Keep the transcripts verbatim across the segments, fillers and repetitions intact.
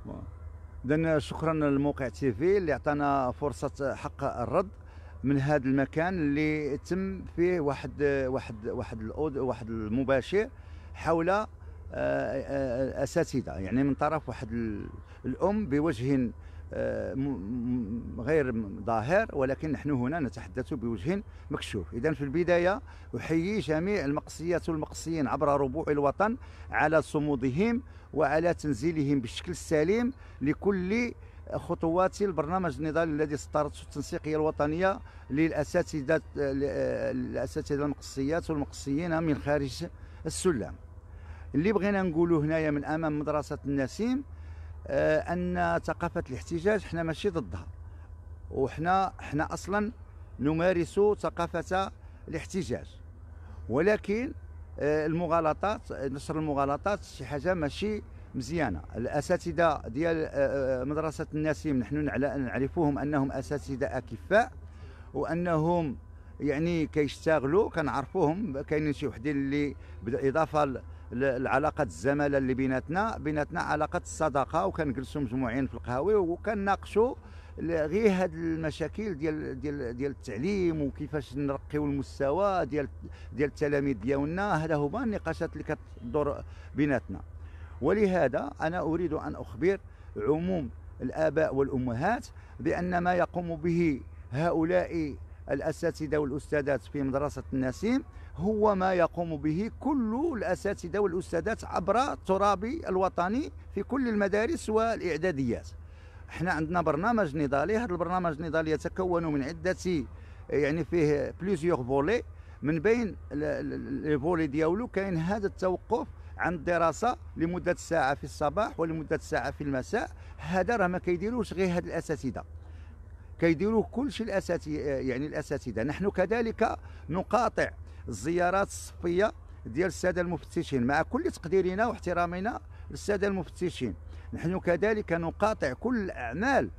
إذن شكرا للموقع تيفي اللي عطانا فرصة حق الرد من هذا المكان اللي تم فيه واحد واحد واحد الأود واحد المباشر حول آه، آه، أساتذة، يعني من طرف واحد الأم بوجه آه، غير ظاهر، ولكن نحن هنا نتحدث بوجه مكشوف. إذن في البداية أحيي جميع المقصيات والمقصيين عبر ربوع الوطن على صمودهم وعلى تنزيلهم بالشكل السليم لكل خطوات البرنامج النضالي الذي سطرته التنسيقية الوطنية للأساتذة الأساتذة المقصيات والمقصيين من خارج السلم. اللي بغينا نقوله هنايا من أمام مدرسة النسيم آه أن ثقافة الاحتجاج حنا ماشي ضدها، وحنا حنا أصلا نمارس ثقافة الاحتجاج، ولكن آه المغالطات نشر المغالطات شي حاجة ماشي مزيانة. الأساتذة ديال آه مدرسة النسيم نحن نعرفوهم أنهم أساتذة أكفاء، وأنهم يعني كيشتغلوا كنعرفوهم. كاينين شي وحدين اللي بالإضافة العلاقة الزمالة اللي بيناتنا بيناتنا علاقة الصداقة، وكنجلسوا مجموعين في القهاوي وكنناقشوا غير هاد المشاكل ديال ديال ديال التعليم وكيفاش نرقيو المستوى ديال ديال التلاميذ ديالنا. هذا هما النقاشات اللي كتدور بيناتنا. ولهذا أنا أريد أن أخبر عموم الآباء والأمهات بأن ما يقوم به هؤلاء الأساتذة والأستاذات في مدرسة النسيم هو ما يقوم به كل الأساتذة والأستاذات عبر التراب الوطني في كل المدارس والإعداديات. احنا عندنا برنامج نضالي، هذا البرنامج النضالي يتكون من عدة يعني فيه بليزيوغ فولي، من بين الفولي ديالو كاين هذا التوقف عن الدراسة لمدة ساعة في الصباح ولمدة ساعة في المساء. هذا راه ما كيديروش غير هاد الأساتذة، كيديروه كل شيء الأساتذة، يعني الأساتذة. نحن كذلك نقاطع الزيارات الصفية ديال السادة المفتشين مع كل تقديرنا واحترامنا للسادة المفتشين. نحن كذلك نقاطع كل الأعمال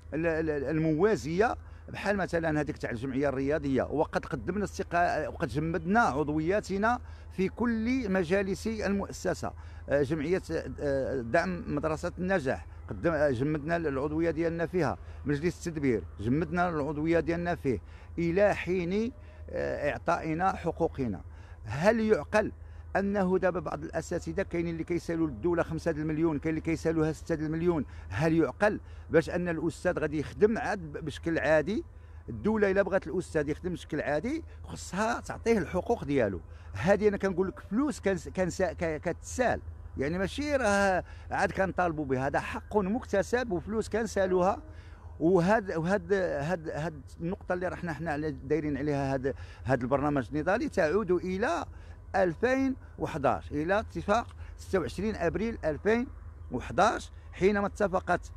الموازية بحال مثلا هذيك تاع الجمعية الرياضية، وقد قدمنا استقا... وقد جمدنا عضوياتنا في كل مجالس المؤسسة. جمعية دعم مدرسة النجاح قدم جمدنا العضوية ديالنا فيها، مجلس التدبير جمدنا العضوية ديالنا فيه إلى حين إعطائنا حقوقنا. هل يعقل أنه دابا بعض الأساتذة كاينين اللي كيسالوا للدولة خمسة المليون، كاين اللي كيسالوها ستة المليون؟ هل يعقل باش أن الأستاذ غادي يخدم عاد بشكل عادي؟ الدولة إلا بغات الأستاذ يخدم بشكل عادي خصها تعطيه الحقوق ديالو. هذه أنا كنقول لك فلوس كان كتسال، يعني ماشي راه عاد كنطالبوا بها، هذا حق مكتسب وفلوس كنسالوها. وهذا وهذا هاد هاد النقطة اللي رحنا حنا دايرين عليها هذا هذا البرنامج النضالي تعود إلى ألفين وحداش، إلى اتفاق ستة وعشرين أبريل ألفين وحداش، حينما اتفقت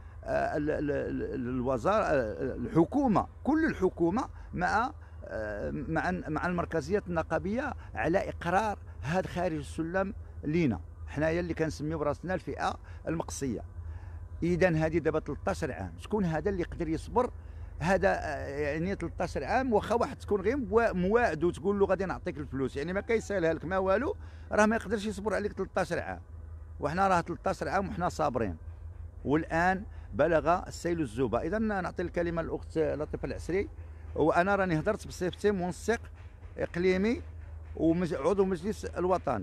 الوزارة الحكومة كل الحكومة مع مع مع المركزية النقابية على إقرار هذا خارج السلم لينا حنايا اللي كنسميو براسنا الفئة المقصية. إذا هذه دابا ثلاثة عشر عام، شكون هذا اللي يقدر يصبر؟ هذا يعني ثلاثة عشر عام، واخا واحد تكون غير مواعد وتقول له غادي نعطيك الفلوس، يعني ما كيسالها لك ما والو، راه ما يقدرش يصبر عليك ثلاثة عشر عام. وحنا راه ثلاثة عشر عام وحنا صابرين، والآن بلغ السيل الزوبة. إذا نعطي الكلمة للأخت لطيفة العسري، وأنا راني هضرت بصفتي منسق إقليمي وعضو مجلس الوطني.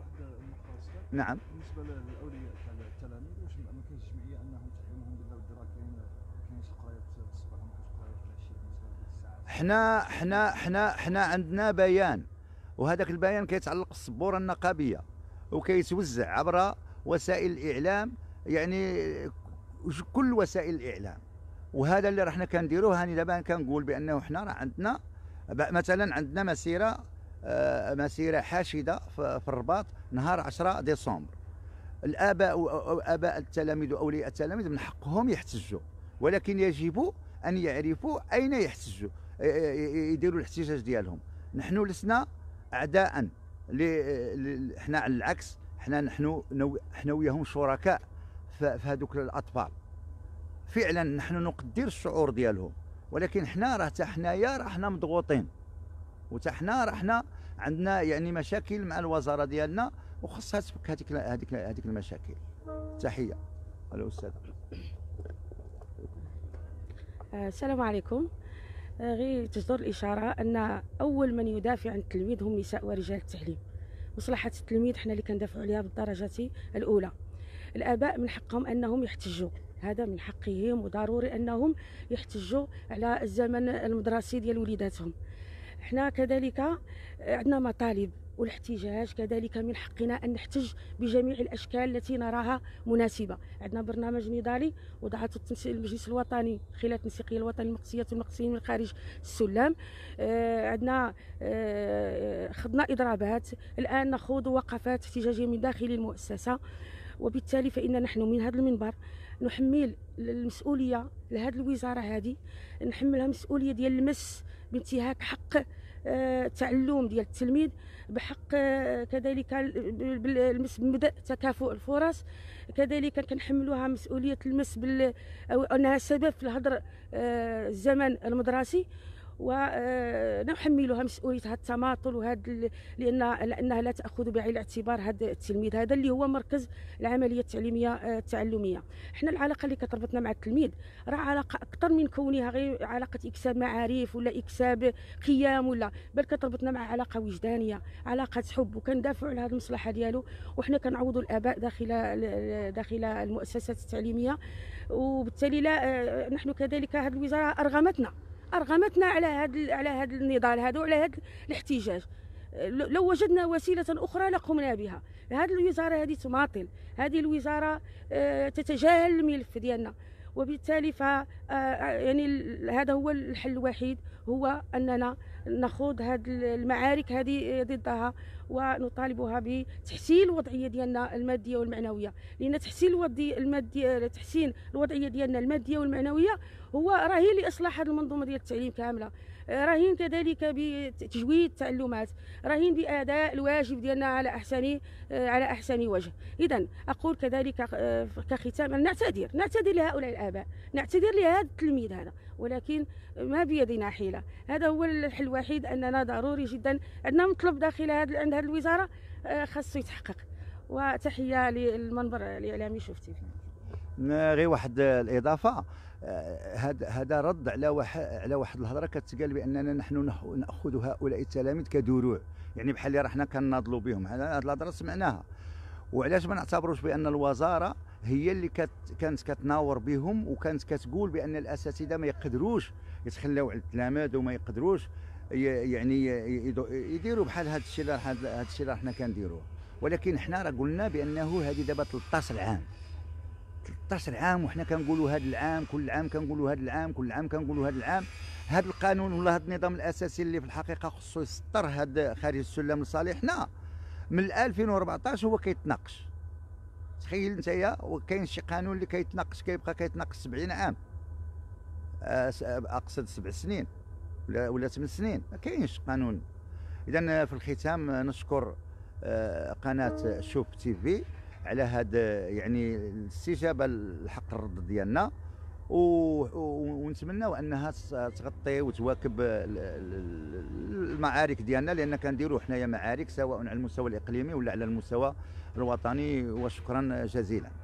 نعم. بالنسبه للاولياء التلاميذ، واش ما كاينش جمعيه انهم تعلمهم بالله والدرا؟ كاين كاين شي قرايات في الصباح وما كاينش قرايات في العشيه بالنسبه لهذيك الساعات؟ حنا حنا حنا حنا عندنا بيان، وهذاك البيان كيتعلق بالسبوره النقابيه وكيتوزع عبر وسائل الاعلام، يعني كل وسائل الاعلام. وهذا اللي راحنا كنديروه. هاني دابا كنقول بانه حنا راه عندنا مثلا عندنا مسيره آه مسيره حاشده في الرباط نهار عشرة ديسمبر. الاباء واباء التلاميذ واولياء التلاميذ من حقهم يحتجوا، ولكن يجب ان يعرفوا اين يحتجوا، يديروا الاحتجاج ديالهم. نحن لسنا اعداء، حنا على العكس، حنا نحن حنا وياهم شركاء في هذوك الاطفال. فعلا نحن نقدر الشعور ديالهم، ولكن حنا راه حتى حنايا راه حنا مضغوطين، وتا حنا راه حنا عندنا يعني مشاكل مع الوزاره ديالنا، وخصها تفك هذيك هذيك هذيك المشاكل. تحيه. الاستاذ. السلام عليكم. غير تجدر الإشارة أن أول من يدافع عن التلميذ هم نساء ورجال التعليم. مصلحة التلميذ حنا اللي كندافعوا عليها بالدرجة الأولى. الآباء من حقهم أنهم يحتجوا، هذا من حقهم وضروري أنهم يحتجوا على الزمن المدرسي ديال وليداتهم. حنا كذلك عندنا مطالب، والاحتجاج كذلك من حقنا أن نحتج بجميع الأشكال التي نراها مناسبة. عندنا برنامج نضالي وضعته المجلس الوطني خلال التنسيقية الوطني المقصية والمقصيين من خارج السلام. آه عندنا آه خضنا إضرابات، الآن نخوض وقفات احتجاجية من داخل المؤسسة. وبالتالي فإن نحن من هذا المنبر نحمل المسؤولية لهذه الوزارة، هذه نحملها مسؤولية ديال المس بانتهاك حق التعلم ديال التلميذ، بحق كذلك المس بمبدا تكافؤ الفرص. كذلك كنحملوها مسؤوليه المس بال انها سبب في الهدر الزمن المدرسي، ونحملها مسؤوليه هذا التماطل وهذا لان لانها لا تاخذ بعين الاعتبار هذا التلميذ هذا اللي هو مركز العمليه التعليميه التعلميه. حنا العلاقه اللي كتربطنا مع التلميذ راه علاقه اكثر من كونها غير علاقه اكساب معارف ولا اكساب قيم، ولا بل كتربطنا مع علاقه وجدانيه، علاقه حب، وكندافعوا على هذه المصلحه ديالو. وحنا كنعوضوا الاباء داخل داخل المؤسسات التعليميه. وبالتالي لا نحن كذلك هذه الوزاره ارغمتنا ارغمتنا على هذا على هذا النضال هذا وعلى هذا الاحتجاج. لو وجدنا وسيله اخرى لقمنا بها. هذه الوزاره هذه تماطل، هذه الوزاره تتجاهل الملف ديالنا، وبالتالي ف يعني هذا هو الحل الوحيد، هو اننا نخوض هذه المعارك هذه ضدها ونطالبها بتحسين الوضعيه ديالنا الماديه والمعنويه. لان تحسين الوضعيه الماديه تحسين الوضعيه ديالنا الماديه والمعنويه هو رهين لاصلاح هذه المنظومه ديال التعليم كامله، رهين كذلك بتجويد التعلمات، رهين باداء الواجب ديالنا على احسن على احسن وجه. اذا اقول كذلك كختام نعتذر نعتذر لهؤلاء الاباء، نعتذر لهذا التلميذ هذا، ولكن ما بيدنا حيله. هذا هو الحل الوحيد، اننا ضروري جدا عندنا مطلب داخل هذه عند هذه الوزاره خاصو يتحقق. وتحيه للمنبر الاعلامي شفتي فيه. غير واحد الاضافه، هذا هذا رد على واحد على واحد الهضره كتقال باننا نحن ناخذ هؤلاء التلاميذ كدروع، يعني بحال اللي رحنا كناضلوا بهم. هذه الهضره سمعناها. وعلاش ما نعتبروش بان الوزاره هي اللي كت كانت كتناور بهم وكانت كتقول بان الاساتذه ما يقدروش يتخلاو على التلاميذ وما يقدروش يعني يديروا بحال هذا الشيء اللي هذا الشيء اللي حنا كنديروه. ولكن حنا راه قلنا بانه هذه دابا ثلاثة عشر عام ثلاثة عشر عام وحنا كنقولوا هذا العام كل عام كنقولوا هذا العام كل عام كنقولوا هذا العام. هذا القانون ولا هذا النظام الاساسي اللي في الحقيقه خصو يسطر هذا خارج السلم لصالحنا من ألفين وأربعطاش هو كيتناقش. تخيل انت، وكاين شي قانون اللي كيتناقش كيبقى كيتناقش سبعين عام، اقصد سبع سنين ولا ولا ثمان سنين، ما كاينش قانون. اذا في الختام نشكر قناه شوف تي في على هذا يعني الاستجابه لحق الرد ديالنا، ونتمناو انها تغطي وتواكب المعارك ديالنا، لان كنديروا حنايا معارك سواء على المستوى الاقليمي ولا على المستوى الوطني. وشكرا جزيلا.